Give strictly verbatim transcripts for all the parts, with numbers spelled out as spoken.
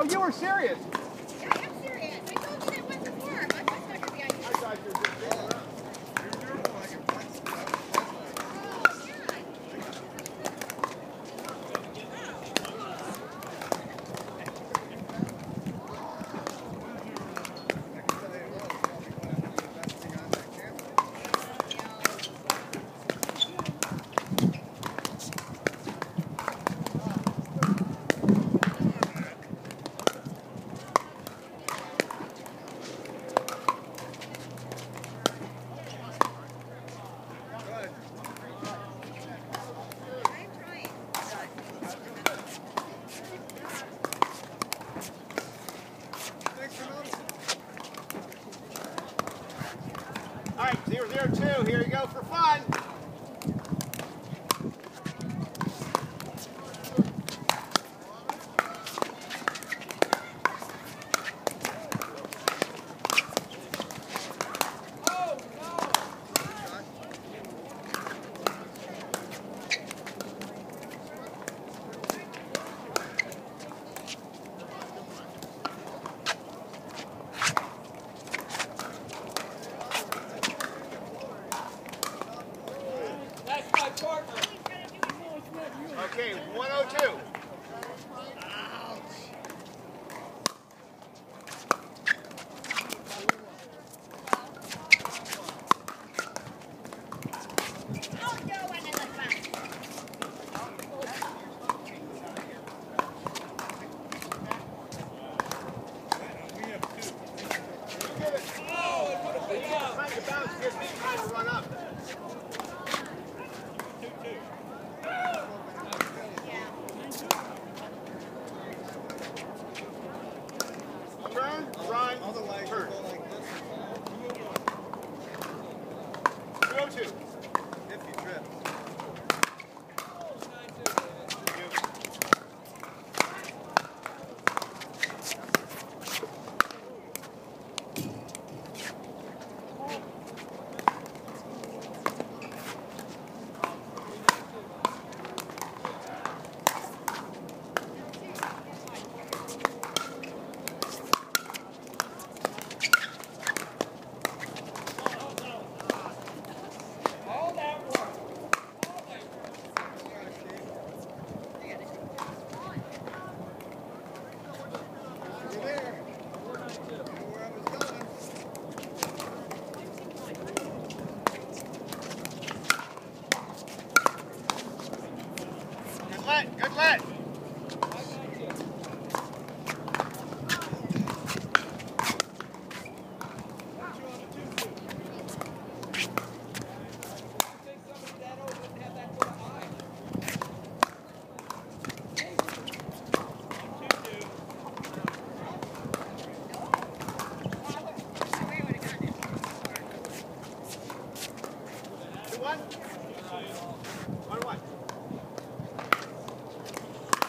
Oh, you were serious? Yeah, I'm serious. I told you that once before. I'm just not going to be on you. I thought you were just kidding around. All right, zero, zero, two. Here you go for fun. Okay, one oh two. Turn, run, turn. two oh two. If you trip. Good let. Two one. One one.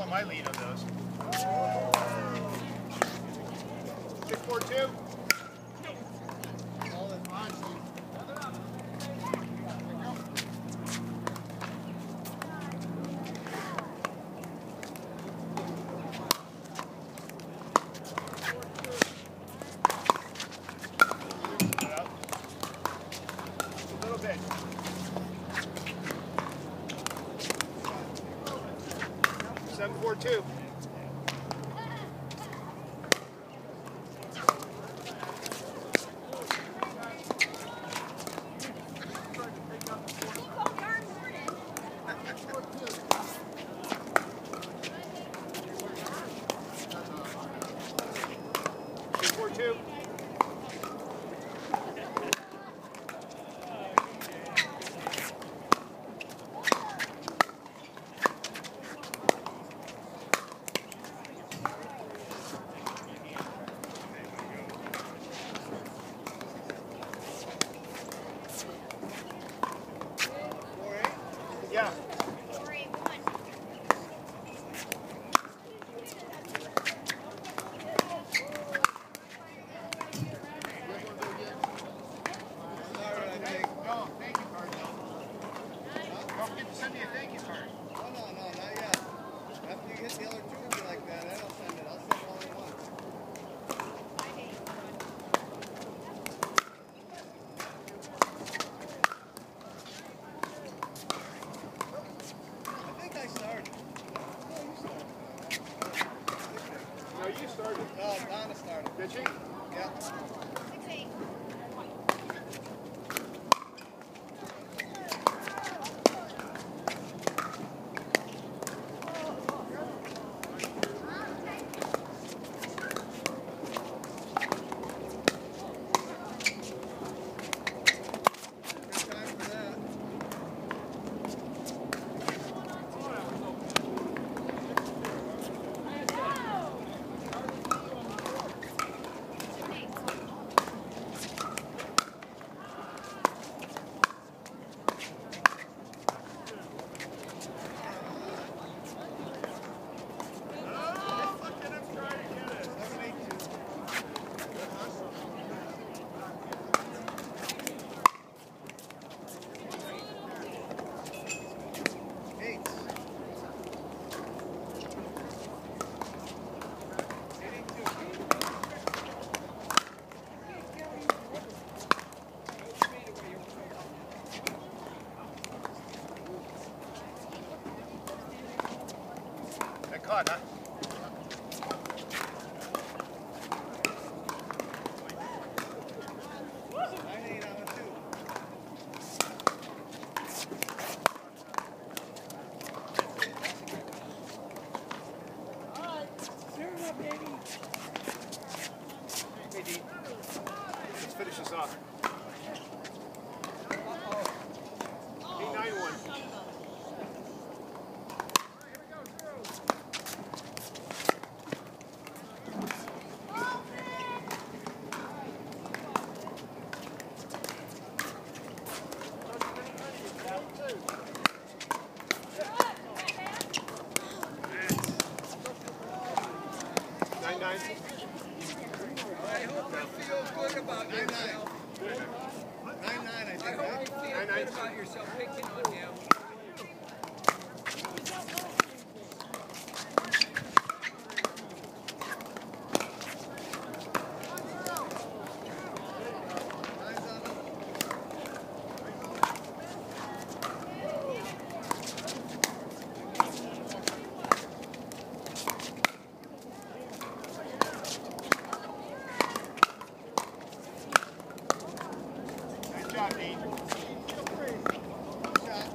want my lead on those. Six, four, two. All in on. A little bit. Seven, four, two. Six, four, two. Yeah. Three, one. No, thank you card. Don't forget to send me a thank you card. No, no, no, not yet. After you hit the other two be like that, then I'll send it. I'll send it all at once. I think I started. No, you started. No, you started. No, Donna started. Did she? Yeah. Six, eight. Good time for that. Seven, eight, two. Eight. That caught, huh? Nine, eight on a two. Hey, D. Let's finish this off. Eight, nine, one. Nine, nine. I hope you feel good about Nine, nine. yourself. Nine, nine, I I think. hope you feel Nine, good nine. about yourself picking on him. Nine's on the Nice job, D. shot.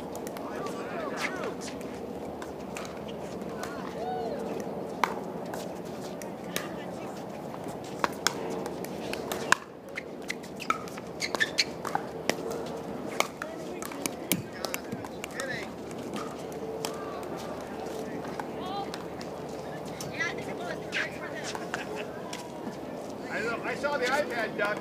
I know. I saw the iPad, Doug.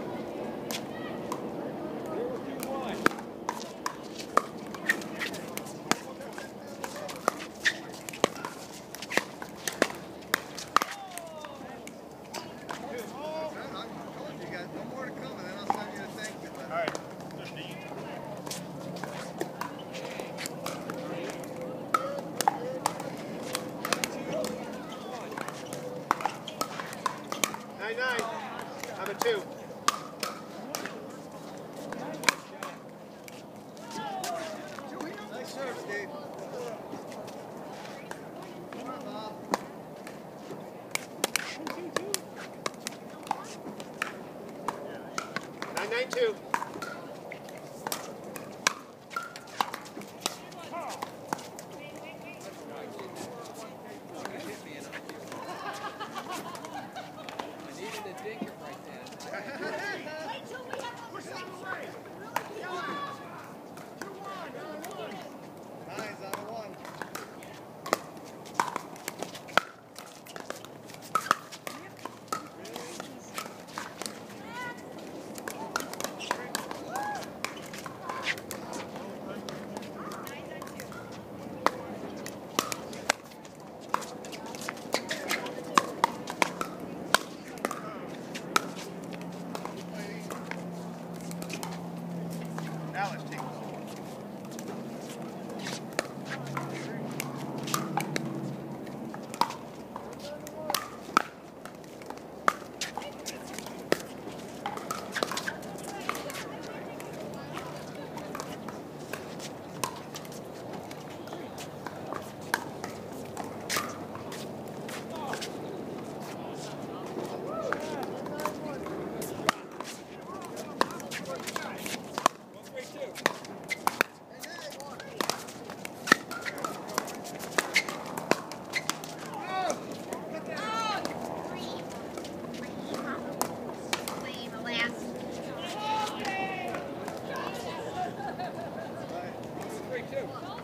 Nine nine. I'm a two. Nice serve, Steve. Come on, Bob. Nine nine two. Nice, on a one. Now let's take this. Oh, three. Three, two.